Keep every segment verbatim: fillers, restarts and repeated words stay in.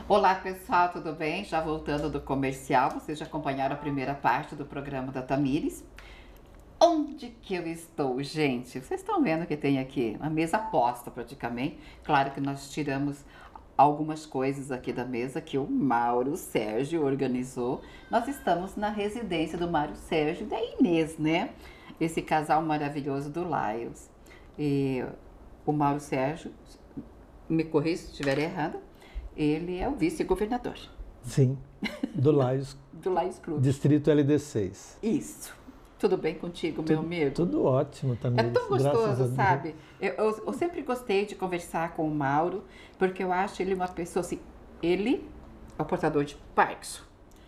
Olá pessoal, tudo bem? Já voltando do comercial, vocês já acompanharam a primeira parte do programa da Tamires. Onde que eu estou, gente? Vocês estão vendo que tem aqui uma mesa posta praticamente. Claro que nós tiramos algumas coisas aqui da mesa que o Mauro Sérgio organizou. Nós estamos na residência do Mauro Sérgio e da Inês, né? Esse casal maravilhoso do Laios. E o Mauro Sérgio, me corrija se estiver errado, ele é o vice-governador. Sim, do Laios. Do Laios Clube. Distrito L D seis. Isso. Tudo bem contigo, tudo, meu amigo? Tudo ótimo também. É tão gostoso, sabe? Eu, eu, eu sempre gostei de conversar com o Mauro, porque eu acho ele uma pessoa assim, ele é o portador de Parkinson.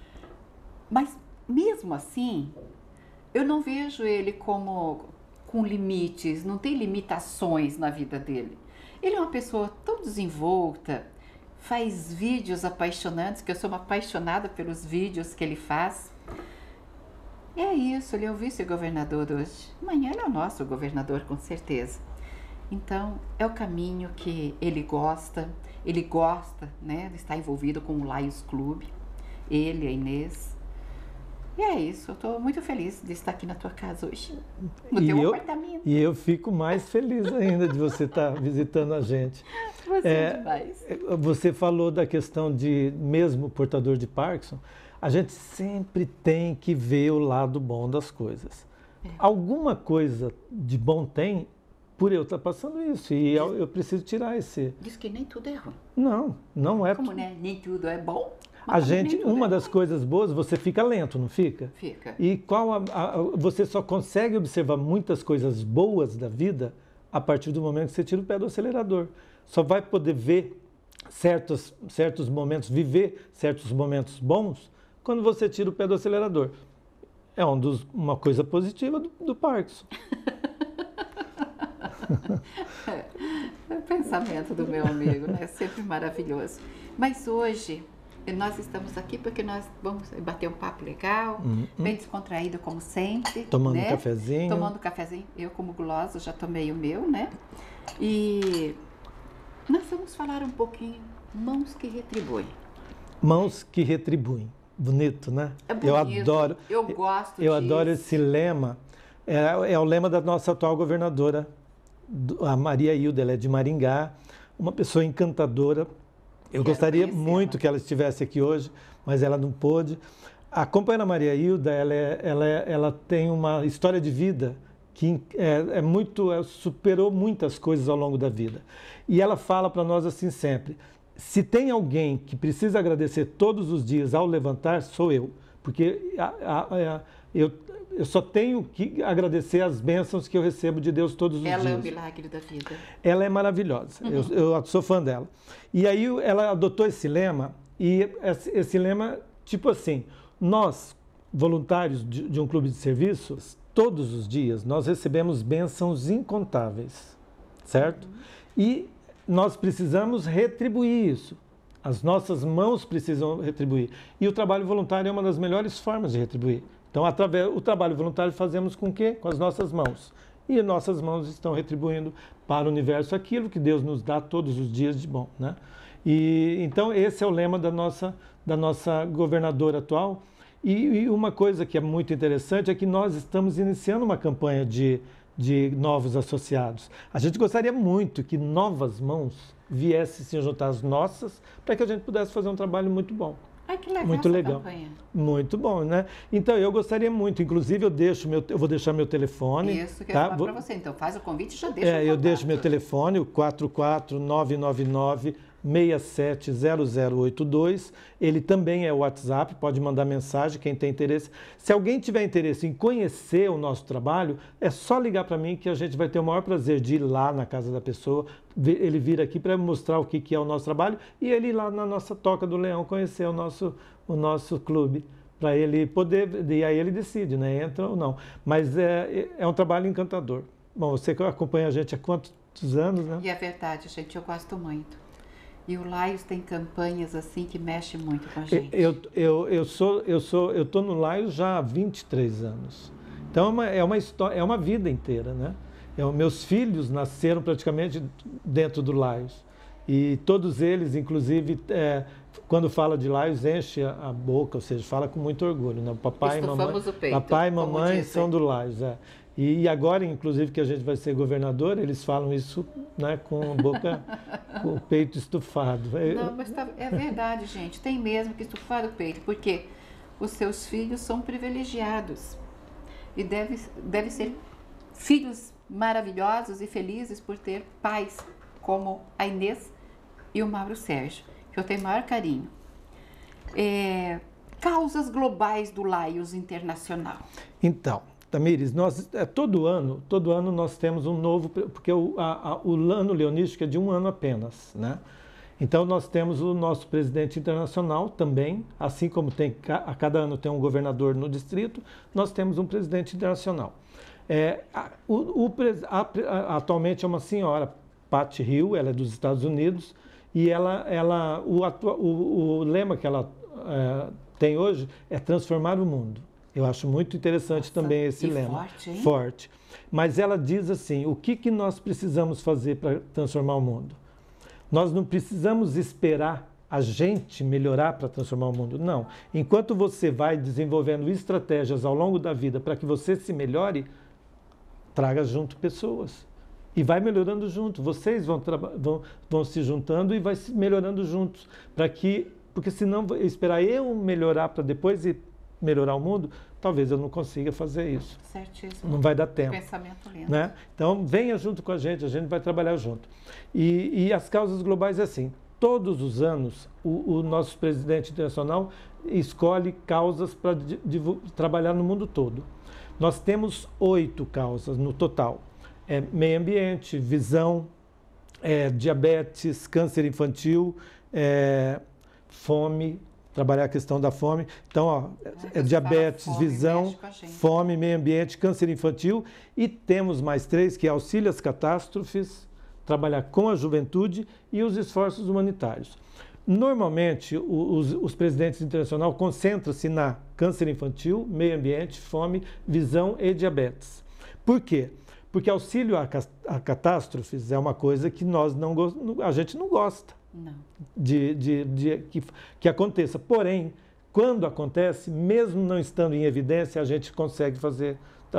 Mas mesmo assim, eu não vejo ele como com limites, não tem limitações na vida dele. Ele é uma pessoa tão desenvolta, faz vídeos apaixonantes, que eu sou uma apaixonada pelos vídeos que ele faz. E é isso, ele é o vice-governador hoje. Amanhã ele é o nosso governador, com certeza. Então, é o caminho que ele gosta, ele gosta, né, de estar envolvido com o Laios Clube, ele, a Inês. E é isso, eu estou muito feliz de estar aqui na tua casa hoje, no e teu eu, apartamento. E eu fico mais feliz ainda de você estar visitando a gente. Você é, é demais. Você falou da questão de, mesmo portador de Parkinson, a gente sempre tem que ver o lado bom das coisas. É. Alguma coisa de bom tem por eu estar passando isso, e eu, eu preciso tirar esse... Diz que nem tudo é ruim. Não, não é... Como, né? Nem tudo é bom? A gente, uma das coisas boas, você fica lento, não fica? Fica. E qual a, a, você só consegue observar muitas coisas boas da vida a partir do momento que você tira o pé do acelerador. Só vai poder ver certos, certos momentos, viver certos momentos bons quando você tira o pé do acelerador. É um dos, uma coisa positiva do, do Parkinson. É o pensamento do meu amigo, né? Sempre maravilhoso. Mas hoje... nós estamos aqui porque nós vamos bater um papo legal, uhum. bem descontraído como sempre. Tomando né? um cafezinho. Tomando um cafezinho. Eu, como gulosa, já tomei o meu, né? E nós vamos falar um pouquinho, mãos que retribuem. Mãos que retribuem. Bonito, né? É bonito. Eu adoro. Eu gosto Eu disso. adoro esse lema. É, é o lema da nossa atual governadora, a Maria Hilda, ela é de Maringá, uma pessoa encantadora. Eu Quero gostaria muito que ela estivesse aqui hoje, mas ela não pôde. A companheira Maria Hilda, ela, é, ela, é, ela tem uma história de vida que é, é muito, é, superou muitas coisas ao longo da vida. E ela fala para nós assim sempre, se tem alguém que precisa agradecer todos os dias ao levantar, sou eu. Porque a, a, a, eu, eu só tenho que agradecer as bênçãos que eu recebo de Deus todos os ela dias. Ela é o milagre da vida. Ela é maravilhosa, uhum. eu, eu sou fã dela. E aí ela adotou esse lema, e esse, esse lema, tipo assim, nós, voluntários de, de um clube de serviços, todos os dias nós recebemos bênçãos incontáveis, certo? Uhum. E nós precisamos retribuir isso. As nossas mãos precisam retribuir. E o trabalho voluntário é uma das melhores formas de retribuir. Então, através, o trabalho voluntário fazemos com o quê? Com as nossas mãos. E nossas mãos estão retribuindo para o universo aquilo que Deus nos dá todos os dias de bom, né? E, então, esse é o lema da nossa, da nossa governadora atual. E, e uma coisa que é muito interessante é que nós estamos iniciando uma campanha de, de novos associados. A gente gostaria muito que novas mãos viessem se juntar às nossas para que a gente pudesse fazer um trabalho muito bom. Ai, que legal muito essa legal. campanha. Muito bom, né? Então, eu gostaria muito, inclusive eu deixo meu, eu vou deixar meu telefone. Isso que eu tá? ia falar para você, então faz o convite e já deixa é, o eu deixo meu telefone, o quatro quatro nove nove nove, seis sete zero zero oito dois. Ele também é o WhatsApp, pode mandar mensagem, quem tem interesse. Se alguém tiver interesse em conhecer o nosso trabalho, é só ligar para mim que a gente vai ter o maior prazer de ir lá na casa da pessoa, ele vir aqui para mostrar o que, que é o nosso trabalho e ele ir lá na nossa Toca do Leão conhecer o nosso, o nosso clube, para ele poder, e aí ele decide, né, entra ou não. Mas é, é um trabalho encantador. Bom, você acompanha a gente há quantos anos, né? E é verdade, gente, eu gosto muito. E o Laios tem campanhas assim que mexem muito com a gente. Eu, eu, eu sou, eu sou, eu tô no Laios já há vinte e três anos. Então é uma, é uma história, é uma vida inteira, né? Eu, meus filhos nasceram praticamente dentro do Laios. E todos eles, inclusive, é, quando fala de Laios, enche a boca, ou seja, fala com muito orgulho, né? Papai e mamãe, o peito, papai e mamãe são do Laios, é. E agora, inclusive, que a gente vai ser governador, eles falam isso, né, com a boca, com o peito estufado. Não, mas tá, é verdade, gente. Tem mesmo que estufar o peito, porque os seus filhos são privilegiados. E devem deve ser filhos maravilhosos e felizes por ter pais como a Inês e o Mauro Sérgio, que eu tenho o maior carinho. É, causas globais do Laios Internacional. Então... Tamires, nós, é, todo ano, todo ano nós temos um novo, porque o, a, a, o ano leonístico é de um ano apenas, né? Então nós temos o nosso presidente internacional também, assim como tem, a cada ano tem um governador no distrito, nós temos um presidente internacional. É, a, o, o, a, a, atualmente é uma senhora, Patty Hill, ela é dos Estados Unidos, e ela, ela, o, o, o lema que ela é, tem hoje é transformar o mundo. Eu acho muito interessante Nossa, também esse lema. Forte, hein? Forte. Mas ela diz assim, o que, que nós precisamos fazer para transformar o mundo? Nós não precisamos esperar a gente melhorar para transformar o mundo, não. Enquanto você vai desenvolvendo estratégias ao longo da vida para que você se melhore, traga junto pessoas. E vai melhorando junto. Vocês vão, vão, vão se juntando e vai se melhorando juntos. Para que, porque senão esperar eu melhorar para depois ir melhorar o mundo, talvez eu não consiga fazer isso. Certíssimo. Não vai dar tempo. Pensamento lindo. Né? Então, venha junto com a gente, a gente vai trabalhar junto. E, e as causas globais é assim, todos os anos o, o nosso presidente internacional escolhe causas para trabalhar no mundo todo. Nós temos oito causas no total. É meio ambiente, visão, é, diabetes, câncer infantil, é, fome, trabalhar a questão da fome. Então, ó, é, é diabetes, fome, visão, fome, meio ambiente, câncer infantil. E temos mais três, que é auxílio às catástrofes, trabalhar com a juventude e os esforços humanitários. Normalmente, os, os presidentes internacionais concentram-se na câncer infantil, meio ambiente, fome, visão e diabetes. Por quê? Porque auxílio a, a catástrofes é uma coisa que nós não, a gente não gosta. Não. De, de, de, que, que aconteça. Porém, quando acontece, mesmo não estando em evidência, a gente consegue fazer,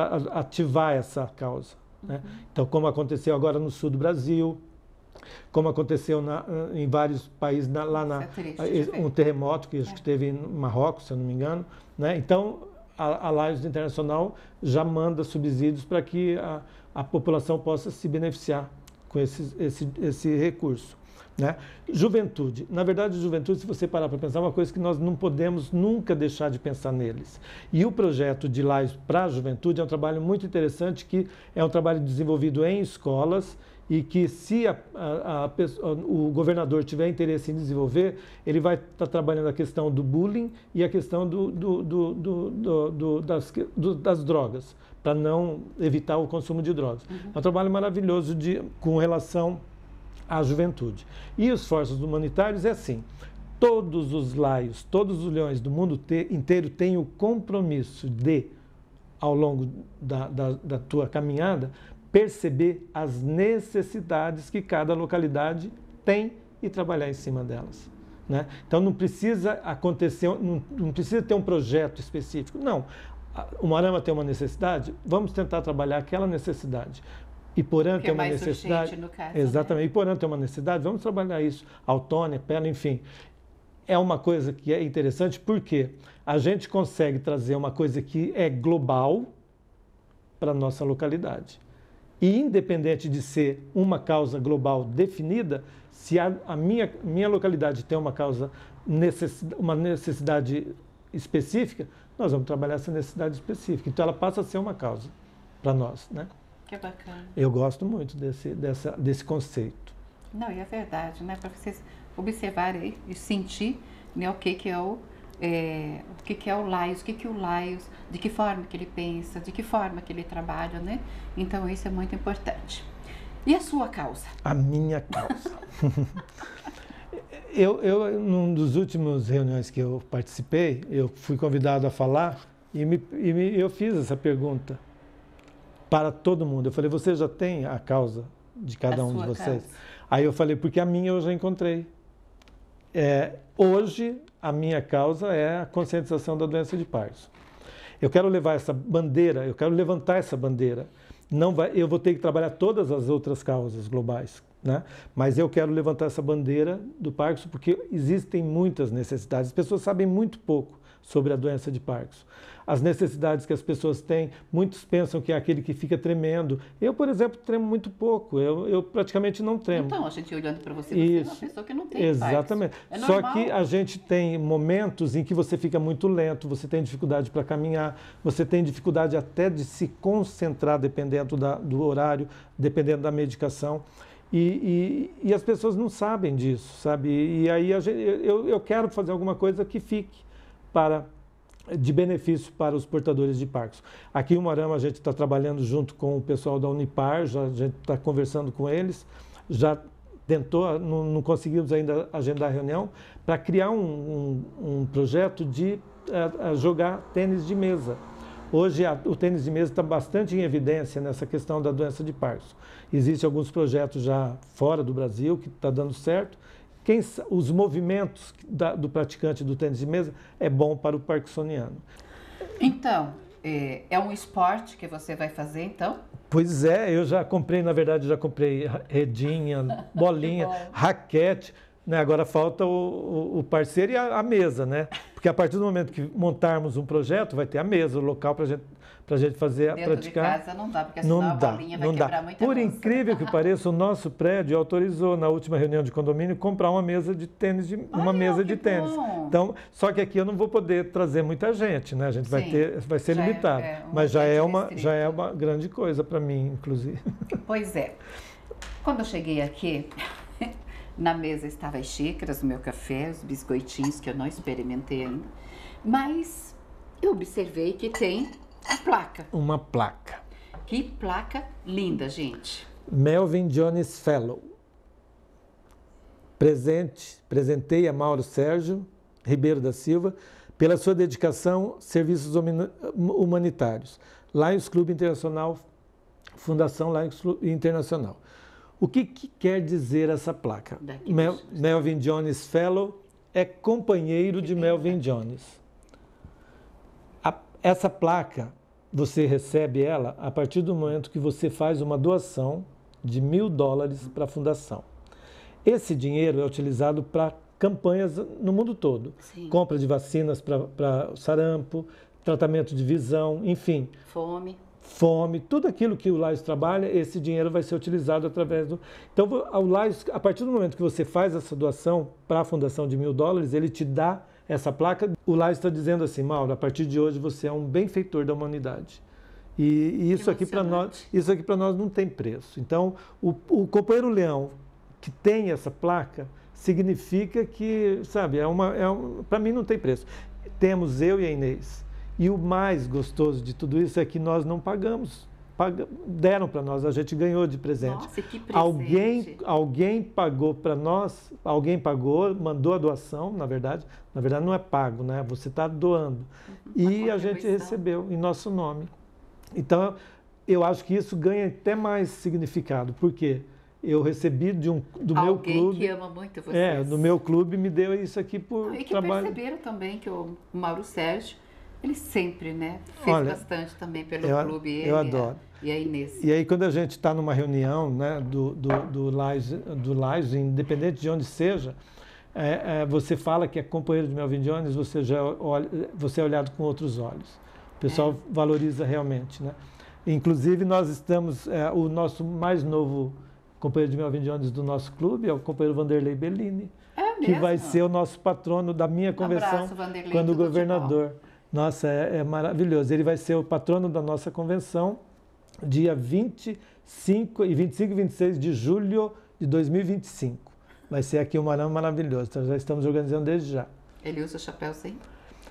ativar essa causa. Uhum. Né? Então, como aconteceu agora no sul do Brasil, como aconteceu na, em vários países, na, lá na, é um terremoto que acho é. que teve em Marrocos, se eu não me engano. Né? Então, a, a Laios Internacional já manda subsídios para que a, a população possa se beneficiar com esse, esse, esse recurso. Né? Juventude. Na verdade, juventude, se você parar para pensar, é uma coisa que nós não podemos nunca deixar de pensar neles. E o projeto de Laios para a Juventude é um trabalho muito interessante, que é um trabalho desenvolvido em escolas e que, se a, a, a pessoa, o governador tiver interesse em desenvolver, ele vai estar trabalhando a questão do bullying e a questão do, do, do, do, do, do, das, do, das drogas, para não evitar o consumo de drogas. Uhum. É um trabalho maravilhoso de, com relação à juventude. E os esforços humanitários é assim, todos os laios, todos os leões do mundo te, inteiro têm o compromisso de, ao longo da, da, da tua caminhada, perceber as necessidades que cada localidade tem e trabalhar em cima delas. Né? Então não precisa acontecer, não, não precisa ter um projeto específico, não. O Moarama tem uma necessidade, vamos tentar trabalhar aquela necessidade. Iporã tem uma necessidade. No caso, exatamente. Né? Iporã tem uma necessidade, vamos trabalhar isso. Autônia, Pela, enfim. É uma coisa que é interessante porque a gente consegue trazer uma coisa que é global para a nossa localidade. E independente de ser uma causa global definida, se a, a minha, minha localidade tem uma causa, necessidade, uma necessidade específica, nós vamos trabalhar essa necessidade específica. Então ela passa a ser uma causa para nós, né? Que bacana. Eu gosto muito desse, dessa, desse conceito. Não, e é verdade, né? Para vocês observarem e sentir, né, o que, que é o é, o que, que é o Laios, o que, que o Laios, de que forma que ele pensa, de que forma que ele trabalha, né? Então isso é muito importante. E a sua causa? A minha causa. eu, eu, num dos últimos reuniões que eu participei, eu fui convidado a falar e, me, e me, eu fiz essa pergunta para todo mundo. Eu falei, você já tem a causa de cada a um de vocês? Causa. Aí eu falei, porque a minha eu já encontrei. É, hoje, a minha causa é a conscientização da doença de Parkinson. Eu quero levar essa bandeira, eu quero levantar essa bandeira. Não vai, eu vou ter que trabalhar todas as outras causas globais, né? Mas eu quero levantar essa bandeira do Parkinson porque existem muitas necessidades. As pessoas sabem muito pouco sobre a doença de Parkinson. As necessidades que as pessoas têm, muitos pensam que é aquele que fica tremendo. Eu, por exemplo, tremo muito pouco, eu, eu praticamente não tremo. Então, a gente olhando para você, Isso. você é uma pessoa que não tem Exatamente. Parkinson. É Só normal. que a gente tem momentos em que você fica muito lento, você tem dificuldade para caminhar, você tem dificuldade até de se concentrar dependendo da, do horário, dependendo da medicação. E, e, e as pessoas não sabem disso, sabe? E, e aí a gente, eu, eu quero fazer alguma coisa que fique para... de benefício para os portadores de Parkinson. Aqui em Umuarama a gente está trabalhando junto com o pessoal da Unipar, já, a gente está conversando com eles, já tentou, não, não conseguimos ainda agendar a reunião, para criar um, um, um projeto de a, a jogar tênis de mesa. Hoje a, o tênis de mesa está bastante em evidência nessa questão da doença de Parkinson. Existem alguns projetos já fora do Brasil que está dando certo. Quem, os movimentos da, do praticante do tênis de mesa é bom para o parkinsoniano. Então, é, é um esporte que você vai fazer, então? Pois é, eu já comprei, na verdade, já comprei redinha, bolinha, raquete, né? Agora falta o, o parceiro e a, a mesa, né? Porque a partir do momento que montarmos um projeto, vai ter a mesa, o local para gente, a gente fazer, Dentro praticar. de casa não dá, porque senão não a dá, bolinha vai não quebrar dá. muita Por moça. incrível que pareça, o nosso prédio autorizou, na última reunião de condomínio, comprar uma mesa de tênis, de, uma Ai, mesa ó, de que tênis. bom. Então, só que aqui eu não vou poder trazer muita gente, né? A gente vai Sim, ter, vai ser já é- limitado. é um mas já é, ambiente uma, restrito. já é uma grande coisa para mim, inclusive. Pois é. Quando eu cheguei aqui, na mesa estavam as xícaras, o meu café, os biscoitinhos que eu não experimentei ainda. Mas eu observei que tem a placa. Uma placa. Que placa linda, gente. Melvin Jones Fellow. Presente, presentei a Mauro Sérgio Ribeiro da Silva pela sua dedicação a serviços humanitários. Lions Clube Internacional, Fundação Lions Clube Internacional. O que, que quer dizer essa placa? Daqui Mel, deixa eu- Melvin Jones Fellow é companheiro Que de linda. Melvin Jones. A- essa placa, você recebe ela a partir do momento que você faz uma doação de mil dólares para a fundação. Esse dinheiro é utilizado para campanhas no mundo todo. Sim. Compra de vacinas para sarampo, tratamento de visão, enfim, Fome. fome, tudo aquilo que o Lions trabalha, esse dinheiro vai ser utilizado através do... Então, o Lions, a partir do momento que você faz essa doação para a fundação de mil dólares, ele te dá essa placa. O Lions está dizendo assim, Mauro, a partir de hoje você é um benfeitor da humanidade. E, e isso, aqui para nós, isso aqui para nós não tem preço. Então, o, o companheiro Leão que tem essa placa significa que, sabe, é uma, é um, para mim não tem preço. Temos eu e a Inês. E o mais gostoso de tudo isso é que nós não pagamos. Paga, deram para nós, a gente ganhou de presente. Nossa, que presente. Alguém, alguém pagou para nós, alguém pagou, mandou a doação, na verdade. Na verdade não é pago, né? Você está doando. Uhum, E a a gente contribuição. recebeu em nosso nome. Então, eu acho que isso ganha até mais significado. Por quê? Eu recebi de um, do meu Alguém clube... que ama muito vocês. É, no meu clube me deu isso aqui por E que trabalho. perceberam também que o Mauro Sérgio, ele sempre, né, fez Olha, bastante também pelo eu- clube. eu ele e a- adoro. E a Inês. E aí, quando a gente está numa reunião, né, do, do, do Lies, do Lies, independente de onde seja, é, é, você fala que é companheiro de Melvin Jones, você, já olha, você é olhado com outros olhos. O pessoal É. valoriza realmente, né? Inclusive, nós estamos, é, o nosso mais novo companheiro de Melvin Jones do nosso clube é o companheiro Vanderlei Bellini, É que mesmo? vai ser o nosso patrono da minha convenção Abraço, Vanderlei, quando tudo de governador. Nossa, é, é maravilhoso. Ele vai ser o patrono da nossa convenção dia vinte e cinco e vinte e cinco e vinte e seis de julho de dois mil e vinte e cinco. Vai ser aqui um Umuarama maravilhoso. Então já estamos organizando desde já. Ele usa chapéu sempre?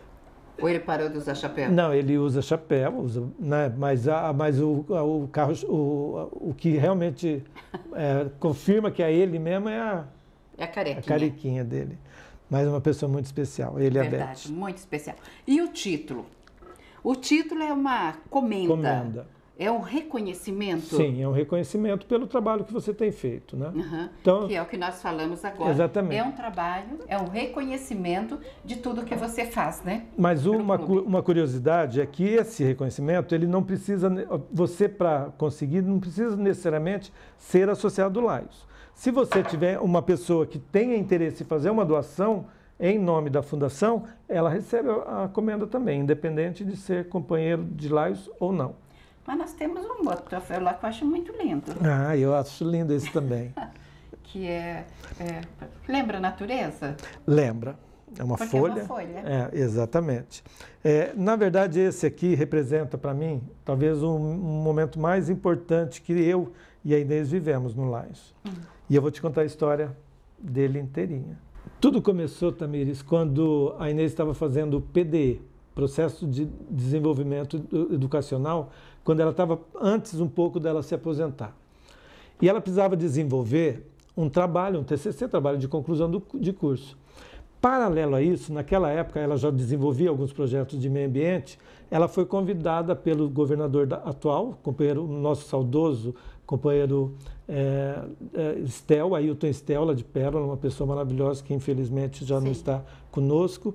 Ou ele parou de usar chapéu? Não, ele usa chapéu, usa, né? Mas, a, mas o, o carro, o, o que realmente é, confirma que é ele mesmo é a, É a carequinha. a carequinha dele. Mas é uma pessoa muito especial. Ele é a Verdade, Beth. muito especial. E o título? O título é uma comenda. Comenda. É um reconhecimento? Sim, é um reconhecimento pelo trabalho que você tem feito, né? Uhum. Então, que é o que nós falamos agora. Exatamente. É um trabalho, é um reconhecimento de tudo que você faz, né? Mas uma, uma curiosidade é que esse reconhecimento, ele não precisa, você para conseguir, não precisa necessariamente ser associado ao Laios. Se você tiver uma pessoa que tenha interesse em fazer uma doação em nome da fundação, ela recebe a comenda também, independente de ser companheiro de Laios ou não. Mas nós temos um outro troféu lá que eu acho muito lindo. Ah, eu acho lindo esse também. que é, é... Lembra a natureza? Lembra. É uma Porque folha. É uma folha. É, exatamente. É, na verdade, esse aqui representa para mim, talvez um, um momento mais importante que eu e a Inês vivemos no Laios. Hum. E eu vou te contar a história dele inteirinha. Tudo começou, Tamires, quando a Inês estava fazendo o P D E, Processo de Desenvolvimento Educacional, quando ela estava antes um pouco dela se aposentar. E ela precisava desenvolver um trabalho, um T C C, trabalho de conclusão do, de curso. Paralelo a isso, naquela época ela já desenvolvia alguns projetos de meio ambiente, ela foi convidada pelo governador da, atual, companheiro, nosso saudoso companheiro é, é, Stel, Ailton Stel, lá de Pérola, uma pessoa maravilhosa que infelizmente já Sim. não está conosco.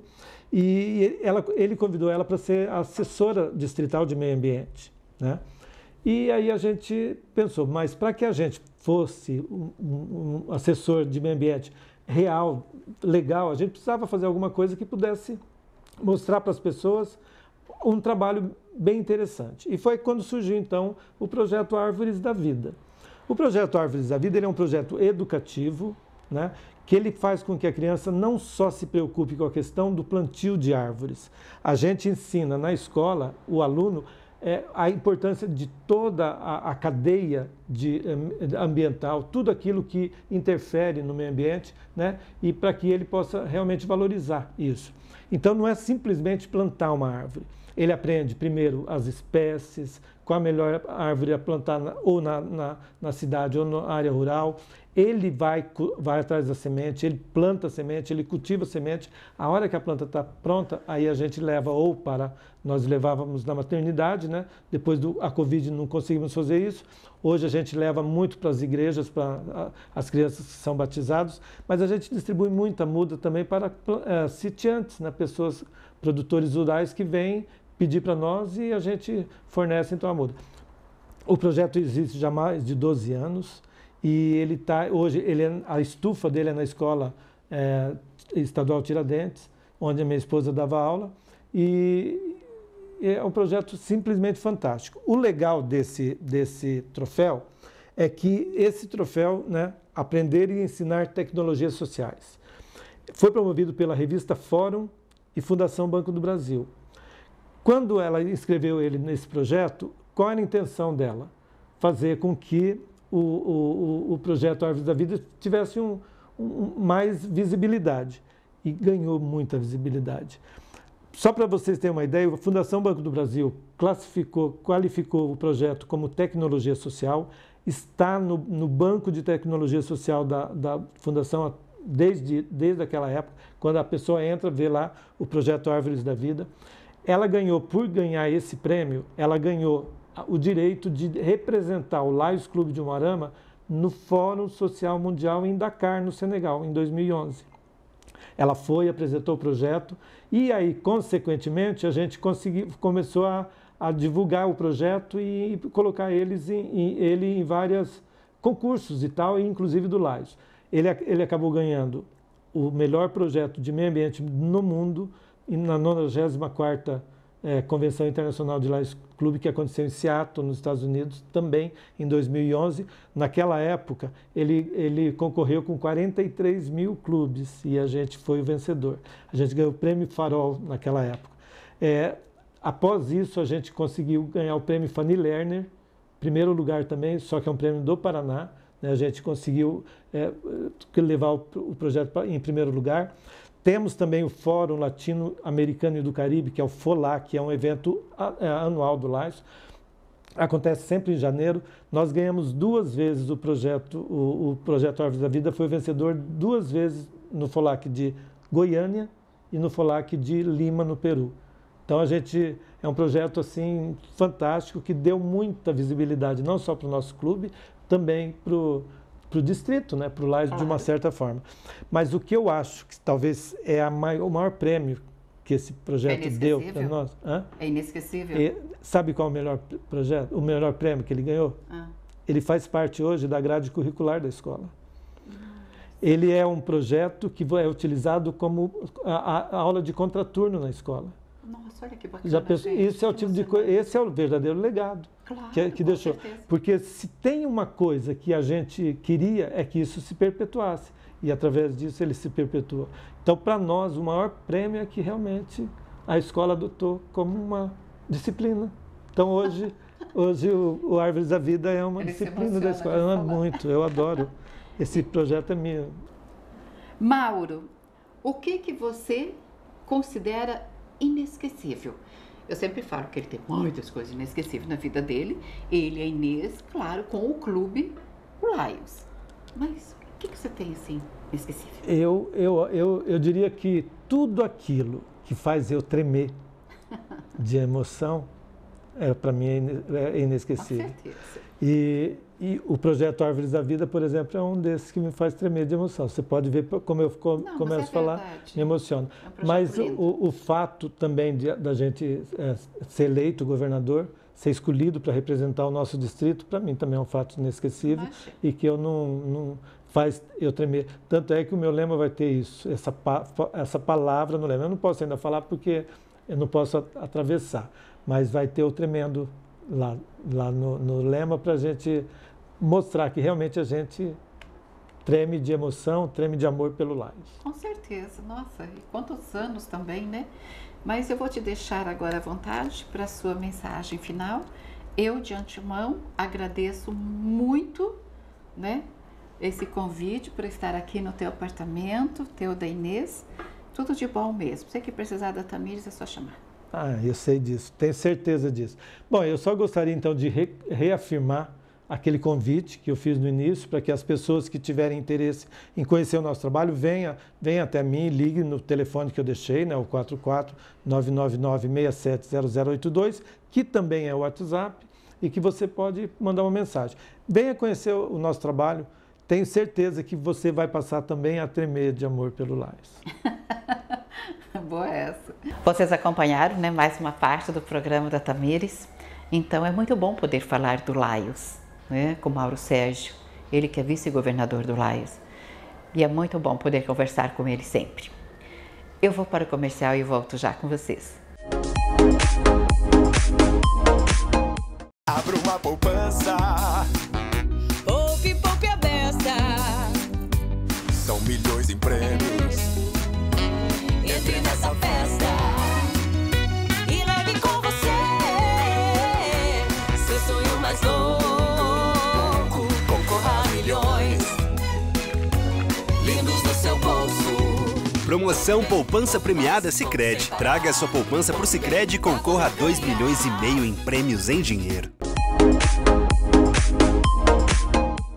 E ela, ele convidou ela para ser assessora distrital de meio ambiente, né? E aí a gente pensou, mas para que a gente fosse um, um, um assessor de meio ambiente real, legal, a gente precisava fazer alguma coisa que pudesse mostrar para as pessoas um trabalho bem interessante. E foi quando surgiu, então, o projeto Árvores da Vida. O projeto Árvores da Vida ele é um projeto educativo, né, que ele faz com que a criança não só se preocupe com a questão do plantio de árvores. A gente ensina na escola, o aluno, é, a importância de toda a, a cadeia de, um, ambiental, tudo aquilo que interfere no meio ambiente, né, e para que ele possa realmente valorizar isso. Então, não é simplesmente plantar uma árvore. Ele aprende primeiro as espécies, qual a melhor árvore a plantar na, ou na, na, na cidade ou na área rural. Ele vai, vai atrás da semente, ele planta a semente, ele cultiva a semente. A hora que a planta está pronta, aí a gente leva ou para... Nós levávamos na maternidade, né? Depois da Covid não conseguimos fazer isso. Hoje a gente leva muito para as igrejas, para a, as crianças que são batizados, mas a gente distribui muita muda também para é, sitiantes, né? Pessoas, produtores rurais que vêm pedir para nós e a gente fornece então a muda. O projeto existe já há mais de doze anos e ele está hoje ele é, a estufa dele é na escola é, estadual Tiradentes, onde a minha esposa dava aula, e é um projeto simplesmente fantástico. O legal desse desse troféu é que esse troféu, né, Aprender e Ensinar Tecnologias Sociais, foi promovido pela revista Fórum e Fundação Banco do Brasil. Quando ela inscreveu ele nesse projeto, qual era a intenção dela? Fazer com que o, o, o projeto Árvores da Vida tivesse um, um, mais visibilidade. E ganhou muita visibilidade. Só para vocês terem uma ideia, a Fundação Banco do Brasil classificou, qualificou o projeto como tecnologia social, está no, no banco de tecnologia social da, da Fundação desde, desde aquela época, quando a pessoa entra, vê lá o projeto Árvores da Vida. Ela ganhou, por ganhar esse prêmio, ela ganhou o direito de representar o Lions Clube de Umuarama no Fórum Social Mundial em Dakar, no Senegal, em dois mil e onze. Ela foi, apresentou o projeto e aí, consequentemente, a gente conseguiu, começou a, a divulgar o projeto e colocar eles em, em, ele em vários concursos e tal, inclusive do Lions. Ele, ele acabou ganhando o melhor projeto de meio ambiente no mundo, e na nonagésima quarta é, Convenção Internacional de Lions Clube, que aconteceu em Seattle, nos Estados Unidos, também em dois mil e onze. Naquela época, ele, ele concorreu com quarenta e três mil clubes e a gente foi o vencedor. A gente ganhou o Prêmio Farol naquela época. É, após isso, a gente conseguiu ganhar o Prêmio Fanny Lerner, primeiro lugar também, só que é um prêmio do Paraná. Né? A gente conseguiu é, levar o, o projeto pra, em primeiro lugar. Temos também o Fórum Latino-Americano e do Caribe, que é o FOLAC, que é um evento anual do Lions. Acontece sempre em janeiro. Nós ganhamos duas vezes o projeto, o, o projeto Árvores da Vida foi vencedor duas vezes no FOLAC de Goiânia e no FOLAC de Lima, no Peru. Então a gente é um projeto assim fantástico que deu muita visibilidade não só para o nosso clube, também para o distrito, né, para o Lais, claro, de uma certa forma. Mas o que eu acho que talvez é a maior, o maior prêmio que esse projeto é deu para nós. Hã? É inesquecível. E, sabe qual é o melhor projeto, o melhor prêmio que ele ganhou? Ah. Ele faz parte hoje da grade curricular da escola. Ele é um projeto que é utilizado como a, a aula de contraturno na escola. Nossa, olha que bacana. Já pensou, gente, isso é o tipo de coisa, esse é o verdadeiro legado, claro, que, que deixou. Certeza. Porque se tem uma coisa que a gente queria é que isso se perpetuasse. E através disso ele se perpetua. Então, para nós, o maior prêmio é que realmente a escola adotou como uma disciplina. Então, hoje, hoje o, o Árvores da Vida é uma ele disciplina da escola. Eu amo muito, eu adoro. Esse projeto é meu. Mauro, o que, que você considera inesquecível? Eu sempre falo que ele tem muitas coisas inesquecíveis na vida dele. Ele e a Inês, claro, com o clube, o Lions. Mas o que, que você tem assim inesquecível? Eu, eu, eu, eu diria que tudo aquilo que faz eu tremer de emoção, é, para mim é inesquecível. Com certeza. E, e o projeto Árvores da Vida, por exemplo, é um desses que me faz tremer de emoção. Você pode ver como eu Não, começo é a falar, verdade. me emociona. É um mas o, o fato também de, da gente é, ser eleito governador, ser escolhido para representar o nosso distrito, para mim também é um fato inesquecível. Imagina. E que eu não, não faz eu tremer. Tanto é que o meu lema vai ter isso, essa, essa palavra no lema. Eu não posso ainda falar porque eu não posso atravessar, mas vai ter o tremendo lá, lá no, no lema para a gente mostrar que realmente a gente treme de emoção, treme de amor pelo Lions. Com certeza, nossa, e quantos anos também, né? Mas eu vou te deixar agora à vontade para a sua mensagem final. Eu, de antemão, agradeço muito, né, esse convite para estar aqui no teu apartamento, teu da Inês. Tudo de bom mesmo. Você que precisar da Tamires, é só chamar. Ah, eu sei disso, tenho certeza disso. Bom, eu só gostaria então de re reafirmar aquele convite que eu fiz no início para que as pessoas que tiverem interesse em conhecer o nosso trabalho venham venha até mim, ligue no telefone que eu deixei, né, o quatro quatro nove nove nove, seis sete zero zero oito dois, que também é o WhatsApp e que você pode mandar uma mensagem. Venha conhecer o nosso trabalho, tenho certeza que você vai passar também a tremer de amor pelo Lions. Boa essa. Vocês acompanharam, né, mais uma parte do programa da Tamires. Então é muito bom poder falar do Lions, né, com Mauro Sérgio, ele que é vice-governador do Lions. E é muito bom poder conversar com ele sempre. Eu vou para o comercial e volto já com vocês. Abra uma poupança. Poupe, poupe a beça. São milhões em prêmios. Entre nessa festa e leve com você seu sonho mais louco. Concorra a milhões lindos no seu bolso. Promoção Poupança Premiada Sicredi. Traga a sua poupança pro Sicredi e concorra a dois milhões e meio em prêmios em dinheiro.